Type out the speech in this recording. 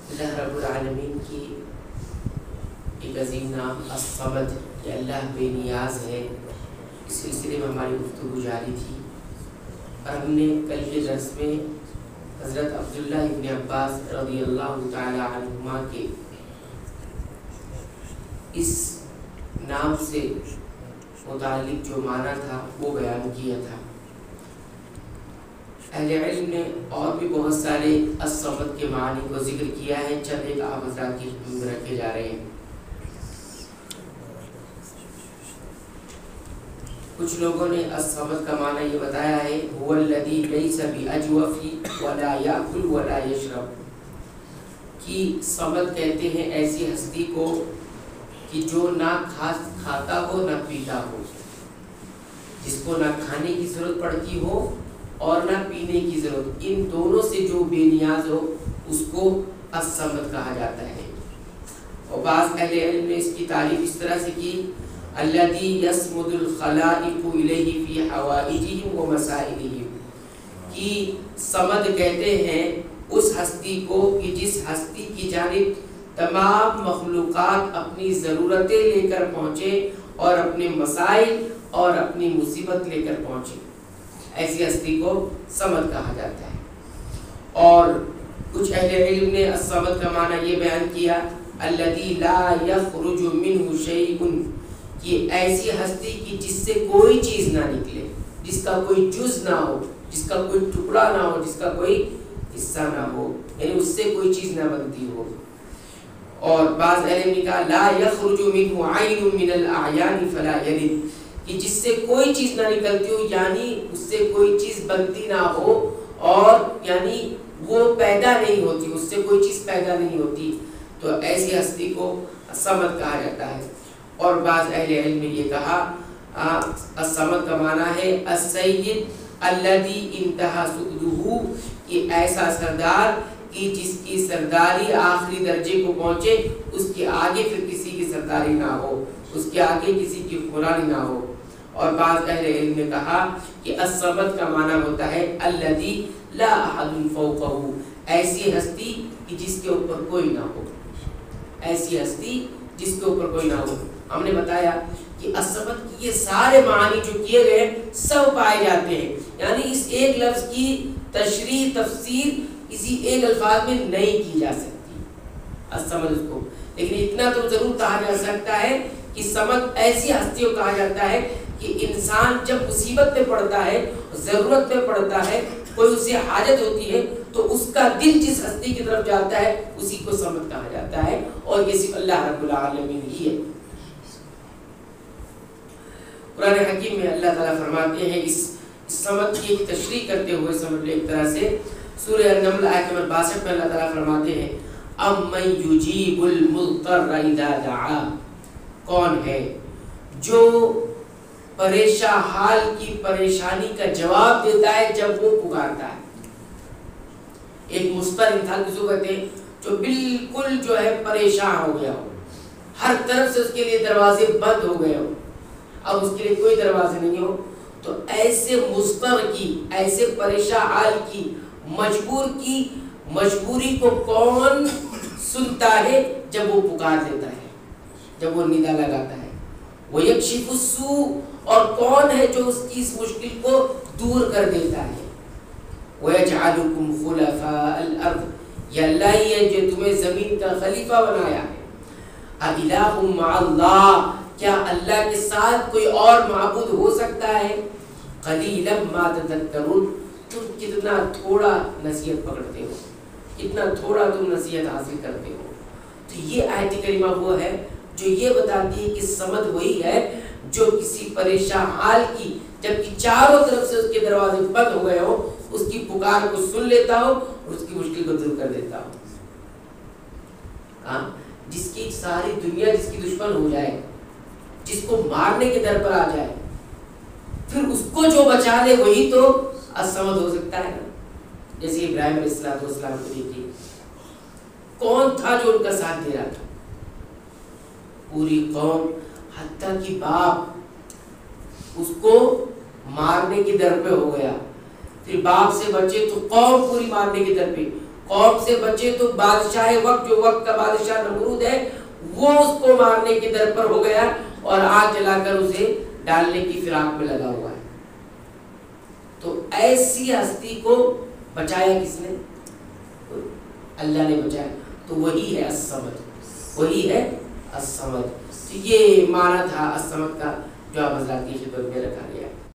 اللہ رب العالمین کی ایک عظیم نام الصمد کہ اللہ بے نیاز ہے، اس سلسلے میں ہماری گفتگو جاری تھی اور ہم نے کل کے درس میں حضرت عبداللہ ابن عباس رضی اللہ تعالی عنہما کے اس نام سے متعلق جو معنی تھا وہ بیان کیا تھا۔ اہل علم نے اور بھی بہت سارے الصمد کے معنی کو ذکر کیا ہے، چند ایک آپ حضرات کی خدمت میں رکھے جا رہے ہیں۔ کچھ لوگوں نے الصمد کا معنی یہ بتایا ہے هو الذی لیس باجوف ولا یاکل ولا یشرب، کہ صمد کہتے ہیں ایسی ہستی کو کہ جو نہ کھاتا ہو نہ پیتا ہو، جس کو نہ کھانے کی ضرورت پڑتی ہو اور نہ پینے کی ضرورت، ان دونوں سے جو بے نیاز ہو اس کو الصمد کہا جاتا ہے۔ اور بعض اہل علم نے اس کی تعریف اس طرح سے کی الذی یصمد الخلائق الیہ فی حوائجہم و مسائلہم، کہ صمد کہتے ہیں اس ہستی کو کہ جس ہستی کی جانب تمام مخلوقات اپنی ضرورتیں لے کر پہنچے اور اپنے مسائل اور اپنی مصیبت لے کر پہنچے، ایسی ہستی کو صمد کہا جاتا ہے۔ اور کچھ اہل علم نے الصمد کا معنی یہ بیان کیا الذی لا یخرج منہ شیء، کہ ایسی ہستی کی جس سے کوئی چیز نہ نکلے، جس کا کوئی جز نہ ہو، جس کا کوئی ٹکڑا نہ ہو، جس کا کوئی حصہ نہ ہو، یعنی اس سے کوئی چیز نہ بنتی ہو۔ اور بعض علم نے کہا لا یخرج منہ عین من الاعیان فلا یلد، کہ جس سے کوئی چیز نہ نکلتی ہو، یعنی اس سے کوئی چیز بنتی نہ ہو اور یعنی وہ پیدا نہیں ہوتی، اس سے کوئی چیز پیدا نہیں ہوتی، تو ایسی ہستی کو الصمد کہا جاتا ہے۔ اور بعض اہل علم نے یہ کہا الصمد کا معنی ہے السید الذی انتہا سؤدہ، کہ ایسا سردار کہ جس کی سرداری آخری درجے کو پہنچے، اس کے آگے پھر کسی کی سرداری نہ ہو، اس کے آگے کسی کی قربانی نہ ہو۔ اور بعض اہل علم نے کہا کہ الصمد کا معنی ہوتا ہے الذی لا احد فوقہ، ایسی ہستی کہ جس کے اوپر کوئی نہ ہو، ایسی ہستی جس کے اوپر کوئی نہ ہو۔ ہم نے بتایا کہ الصمد کی یہ سارے معنی جو کیے گئے سب پائے جاتے ہیں، یعنی اس ایک لفظ کی تشریح تفسیر کسی ایک الفاظ میں نہیں کی جا سکتی الصمد اس کو، لیکن اتنا تو ضرور کہا جا سکتا ہے کہ صمد ایسی ہستی کو کہا جاتا ہے کہ انسان جب مصیبت میں پڑتا ہے، ضرورت میں پڑتا ہے، کوئی اسے حاجت ہوتی ہے تو اس کا دل جس ہستی کی طرف جاتا ہے اسی کو صمد کہا جاتا ہے، اور یہ صرف اللہ رب العالمین ہی ہے۔ قرآن حکیم میں اللہ تعالیٰ فرماتے ہیں اس صمد کی ایک تشریح کرتے ہوئے سمجھ لیں ایک طرح سے، سورہ النمل آیت نمبر 62 میں اللہ تعالیٰ فرماتے ہیں امن یجیب المضطر اذا دعا، کون ہے جو پریشان حال کی پریشانی کا جواب دیتا ہے جب وہ پکارتا ہے۔ ایک مضطر انسان کسی کو کہتے ہیں جو بالکل جو ہے پریشان ہو گیا ہو، ہر طرف سے اس کے لیے دروازے بند ہو گئے ہو، اب اس کے لیے کوئی دروازے نہیں ہو، تو ایسے مضطر کی، ایسے پریشان حال کی، مجبور کی مجبوری کو کون سنتا ہے جب وہ پکار دیتا ہے، جب وہ ندا لگاتا ہے۔ وَيَكْشِفُ السُّوءَ، اور کون ہے جو اس کی اس مشکل کو دور کر دیتا ہے۔ وَيَجْعَلُكُمْ خُلَفَاءَ الْأَرْضِ، یہ اللہ ہی ہے جو تمہیں زمین کا خلیفہ بنایا ہے۔ أَإِلَٰهٌ مَّعَ اللَّهِ، کیا اللہ کے ساتھ کوئی اور معبود ہو سکتا ہے؟ قَلِيلًا مَّا تَذَكَّرُونَ، تم کتنا تھوڑا نصیحت پکڑتے ہو، کتنا تھوڑا تم نصیحت حاصل کرتے ہو۔ تو یہ آیت کریمہ وہ ہے جو یہ بتاتی ہے کہ صمد وہی ہے جو کسی پریشان حال کی، جبکہ چاروں طرف سے اس کے دروازے بند ہو گئے ہو، اس کی پکار کو سن لیتا ہو اور اس کی مشکل کو دور کر دیتا ہو۔ جس کی ساری دنیا جس کی دشمن ہو جائے، جس کو مارنے کے در پر آ جائے، پھر اس کو جو بچا لے وہی تو الصمد ہو سکتا ہے نا۔ جیسے ابراہیم علیہ السلام کو دیکھیے، کون تھا جو ان کا ساتھ دے رہا تھا؟ پوری قوم، حتیٰ کہ باپ اس کو مارنے کی در پہ ہو گیا، پھر باپ سے بچے تو قوم پوری مارنے کی در پہ، قوم سے بچے تو بادشاہ وقت جو وقت کا بادشاہ نمرود ہے وہ اس کو مارنے کی در پر ہو گیا اور آگ جلا کر اسے ڈالنے کی فراق میں لگا ہوا ہے. تو ایسی ہستی کو بچایا کس نے؟ اللہ نے بچایا. تو وہی ہے الصمد، وہی ہے الصمد. تو یہ معنی تھا الصمد کا جو آپ حضرات کی خدمت میں رکھا گیا.